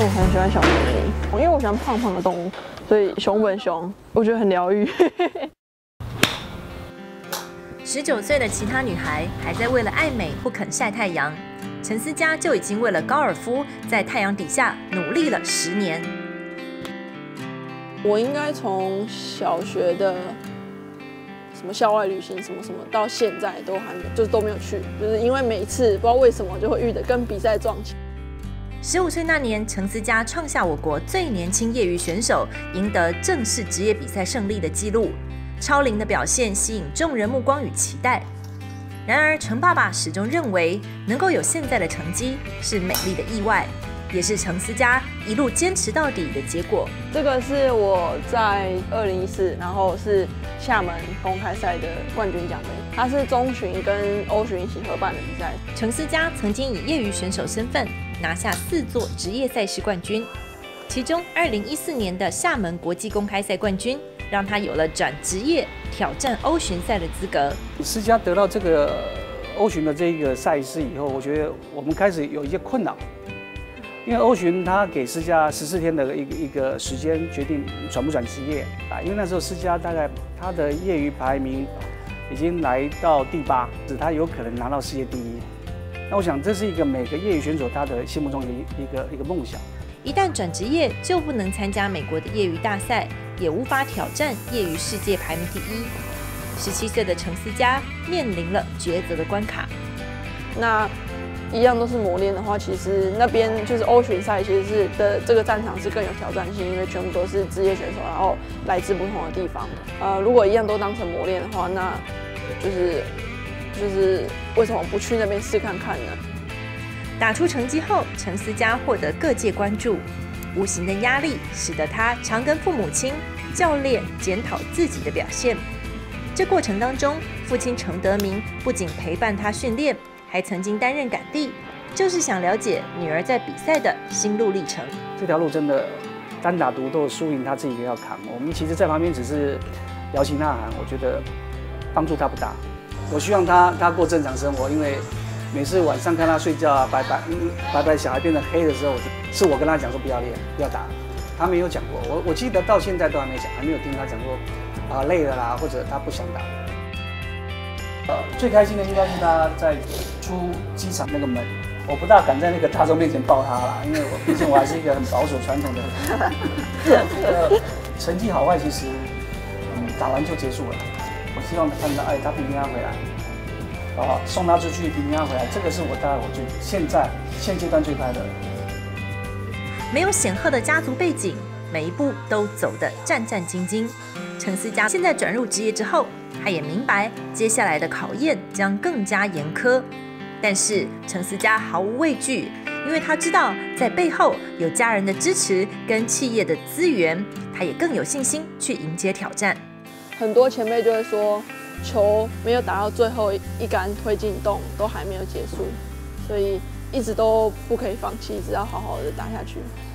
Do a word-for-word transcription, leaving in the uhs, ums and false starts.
我很喜欢小猫咪，因为我喜欢胖胖的动物，所以熊本熊我觉得很疗愈。 十九岁的其他女孩还在为了爱美不肯晒太阳，陈思佳就已经为了高尔夫在太阳底下努力了十年。 我应该从小学的什么校外旅行什么什么，到现在都还没，就是都没有去，就是因为每一次不知道为什么就会遇的跟比赛撞起。 十五岁那年，陈思佳创下我国最年轻业余选手赢得正式职业比赛胜利的纪录。超龄的表现吸引众人目光与期待。然而，陈爸爸始终认为，能够有现在的成绩是美丽的意外，也是陈思佳一路坚持到底的结果。 这个是我在二零一四，然后是厦门公开赛的冠军奖杯，它是中巡跟欧巡一起合办的比赛。 陈思佳曾经以业余选手身份拿下四座职业赛事冠军，其中二零一四年的厦门国际公开赛冠军，让他有了转职业挑战欧巡赛的资格。 思佳得到这个欧巡的这个赛事以后，我觉得我们开始有一些困扰，因为欧巡他给思佳十四天的一个一个时间决定转不转职业啊，因为那时候思佳大概他的业余排名已经来到第八，指他有可能拿到世界第一。那我想这是一个每个业余选手他的心目中的一个一个梦想。 一旦转职业，就不能参加美国的业余大赛，也无法挑战业余世界排名第一。十七岁的陈思佳面临了抉择的关卡。 那一样都是磨练的话，其实那边就是欧巡赛，其实是的这个战场是更有挑战性，因为全部都是职业选手，然后来自不同的地方。呃，如果一样都当成磨练的话，那就是就是为什么不去那边试看看呢？ 打出成绩后，陈思佳获得各界关注，无形的压力使得他常跟父母亲、教练检讨自己的表现。这过程当中，父亲陈德明不仅陪伴他训练，还曾经担任赶地，就是想了解女儿在比赛的心路历程。 这条路真的单打独斗，输赢他自己要扛。我们其实在旁边只是摇旗呐喊，我觉得帮助他不大。我希望他他过正常生活，因为每次晚上看他睡觉啊，白白白白小孩变得黑的时候，是我跟他讲说不要练，不要打。他没有讲过，我我记得到现在都还没讲，还没有听他讲过啊累了啦，或者他不想打。呃，最开心的应该是他在出机场那个门，我不大敢在那个大众面前抱他啦，因为我毕竟我还是一个很保守传统的人。呃，成绩好坏其实嗯打完就结束了，我希望看到哎他平平安回来。啊，送他出去，平平安回来，这个是我大概我觉得现在现阶段最快乐的。 没有显赫的家族背景，每一步都走得战战兢兢。陈思佳现在转入职业之后，他也明白接下来的考验将更加严苛。但是陈思佳毫无畏惧，因为他知道在背后有家人的支持跟企业的资源，他也更有信心去迎接挑战。 很多前辈就会说，球没有打到最后一杆推进洞都还没有结束，所以一直都不可以放弃，只要好好的打下去。